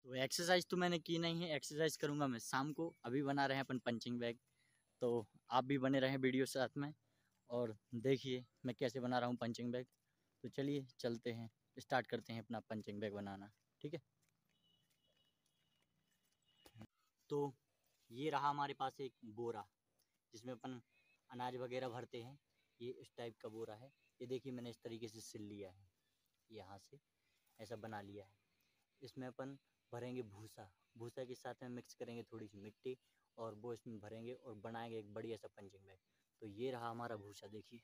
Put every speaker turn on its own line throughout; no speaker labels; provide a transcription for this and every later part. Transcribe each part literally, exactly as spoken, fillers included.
तो एक्सरसाइज तो मैंने की नहीं है, एक्सरसाइज करूँगा मैं शाम को। अभी बना रहे हैं अपन पंचिंग बैग, तो आप भी बने रहें वीडियो साथ में और देखिए मैं कैसे बना रहा हूँ पंचिंग बैग। तो चलिए चलते हैं, स्टार्ट करते हैं अपना पंचिंग बैग बनाना, ठीक है। तो ये रहा हमारे पास एक बोरा जिसमें अपन अनाज वगैरह भरते हैं। ये इस टाइप का बोरा है। ये देखिए मैंने इस तरीके से सिल लिया है, यहाँ से ऐसा बना लिया है। इसमें अपन भरेंगे भूसा, भूसा के साथ में मिक्स करेंगे थोड़ी सी मिट्टी और वो इसमें भरेंगे और बनाएंगे एक बढ़िया सा पंचिंग बैग। तो ये रहा हमारा भूसा, देखिए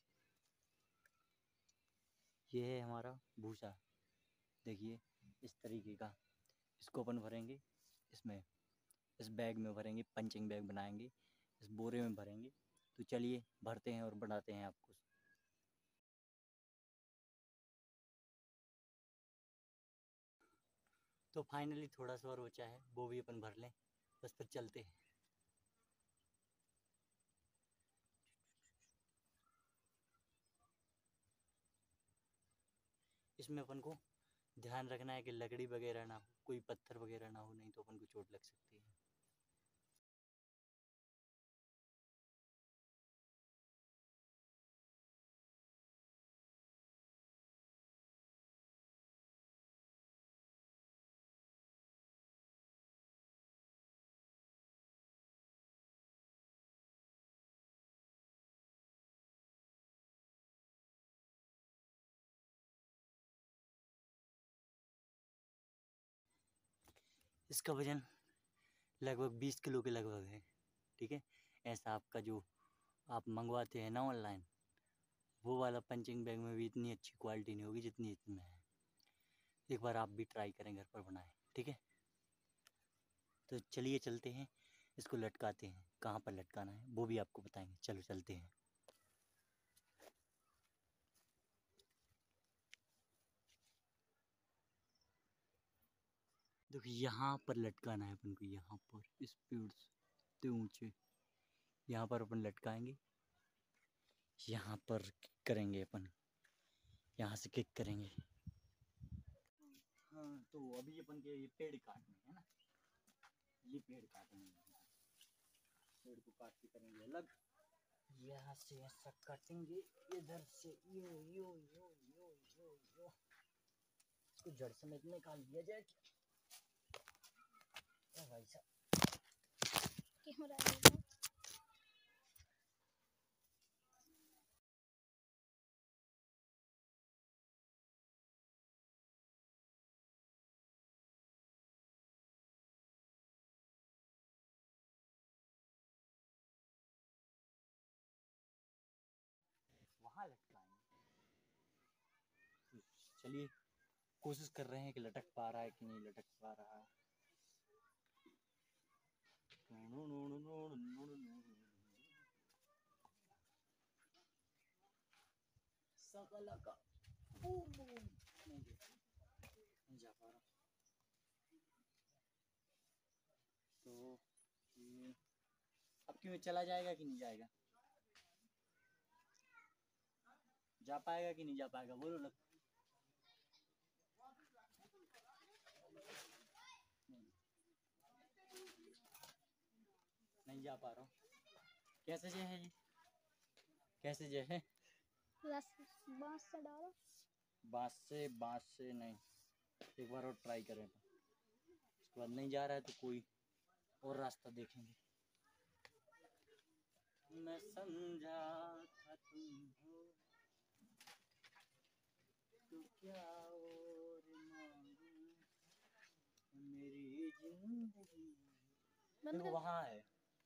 ये है हमारा भूसा, देखिए इस तरीके का। इसको अपन भरेंगे इसमें, इस बैग में भरेंगे, पंचिंग बैग बनाएंगे, इस बोरे में भरेंगे। तो चलिए भरते हैं और बनाते हैं आपको। तो फाइनली थोड़ा सा और बचा है, वो भी अपन भर लें, बस फिर चलते हैं। इसमें अपन को ध्यान रखना है कि लकड़ी वगैरह ना हो, कोई पत्थर वगैरह ना हो, नहीं तो अपन को चोट लग सकती है। इसका वजन लगभग बीस किलो के लगभग है, ठीक है। ऐसा आपका जो आप मंगवाते हैं ना ऑनलाइन, वो वाला पंचिंग बैग में भी इतनी अच्छी क्वालिटी नहीं होगी जितनी इसमें है। एक बार आप भी ट्राई करें, घर पर बनाएं, ठीक है। तो चलिए चलते हैं, इसको लटकाते हैं। कहाँ पर लटकाना है वो भी आपको बताएंगे, चलो चलते हैं। देखो यहाँ पर लटकाना है अपन को, यहाँ पर इस पेड़ से ऊंचे यहाँ पर अपन लटकाएंगे। यहाँ पर किक करेंगे अपन, यहाँ से किक करेंगे। हाँ तो अभी अपन के ये पेड़ काटने है ना, ये पेड़ काटेंगे, पेड़ को काट के करेंगे अलग। यहाँ से ऐसा काटेंगे, इधर से यो यो यो यो यो यो, इसको जड़ समेत निकाल दिया जाए। भाई साहब वहाँ लटकाएंगे। चलिए कोशिश कर रहे हैं कि लटक पा रहा है कि नहीं लटक पा रहा है। सकलका नहीं जा पा रहा। तो ये अब क्यों चला जाएगा कि नहीं जाएगा, जा पाएगा कि नहीं जा पाएगा, बोलो ना। नहीं जा पा रहा हूँ, कैसे जे है ये, कैसे जे है, बांस से डालो, बांस से, बांस से नहीं, एक बार और ट्राई करें। उसके बाद नहीं जा रहा है तो कोई और रास्ता देखेंगे। मैं समझा था तुम हो तो क्या और मांगू मेरी जिंदगी। देखो वहाँ है,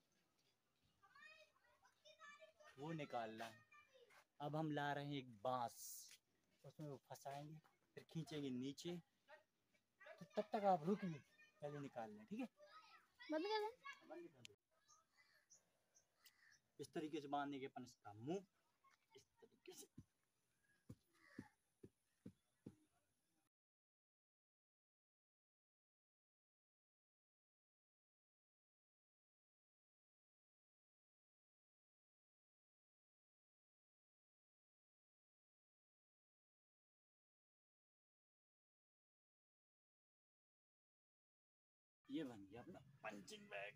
वो निकालना है। अब हम ला रहे हैं एक बांस, उसमें वो फंसाएंगे, फिर खींचेंगे नीचे। तो तब तक आप रुकिए, पहले निकाल लें, ठीक है। बंद कर दें, बंद कर दो। इस तरीके से बांधने के अपन इसका मुंह इस तरीके से ये बन गया अपना पंचिंग बैग।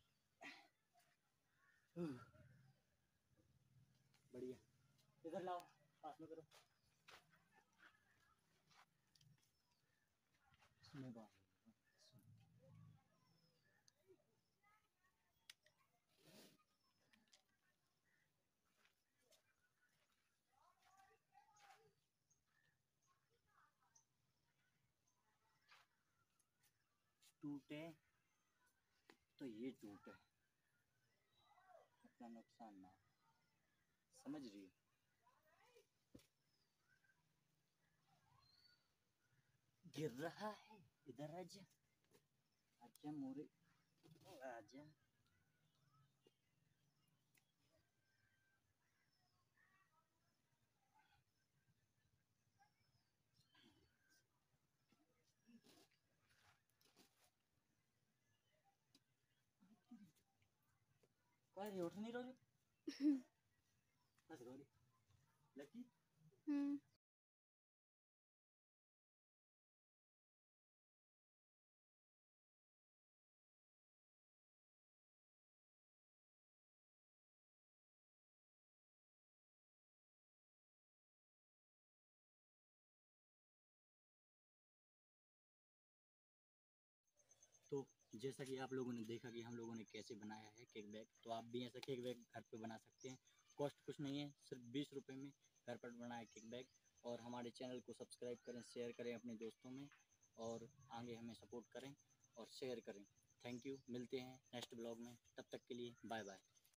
बढ़िया, इधर लाओ, पास में करो। इसमें बात टूटे तो ये टूटे, अपना नुकसान ना, समझ रही हो? गिर रहा है, इधर आजा, आजा मोरे, आजा। काय उठ नहीं रही? बस गौरी, लकी। हम्म। तो जैसा कि आप लोगों ने देखा कि हम लोगों ने कैसे बनाया है केक बैग, तो आप भी ऐसा केक बैग घर पे बना सकते हैं। कॉस्ट कुछ नहीं है, सिर्फ बीस रुपये में घर पर बनाया केक बैग। और हमारे चैनल को सब्सक्राइब करें, शेयर करें अपने दोस्तों में, और आगे हमें सपोर्ट करें और शेयर करें। थैंक यू, मिलते हैं नेक्स्ट ब्लॉग में, तब तक के लिए बाय बाय।